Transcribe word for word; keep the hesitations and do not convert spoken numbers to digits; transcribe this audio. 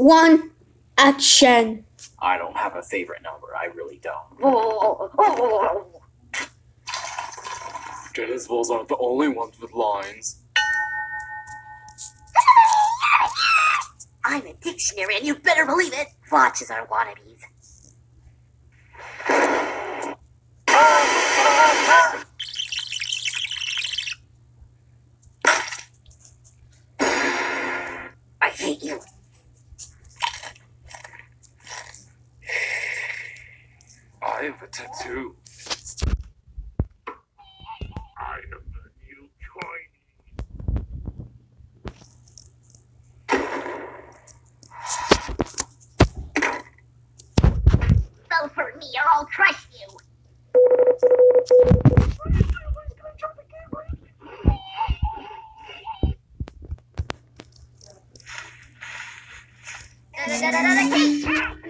one, action. I don't have a favorite number. I really don't. Oh, oh, oh. Tennis balls aren't the only ones with lines. I'm a dictionary, and you better believe it. Watches are wannabes. I hate you. I have a tattoo. I am the new Chinese. Vote for me or I'll crush you. Da, da, da, da, da, da,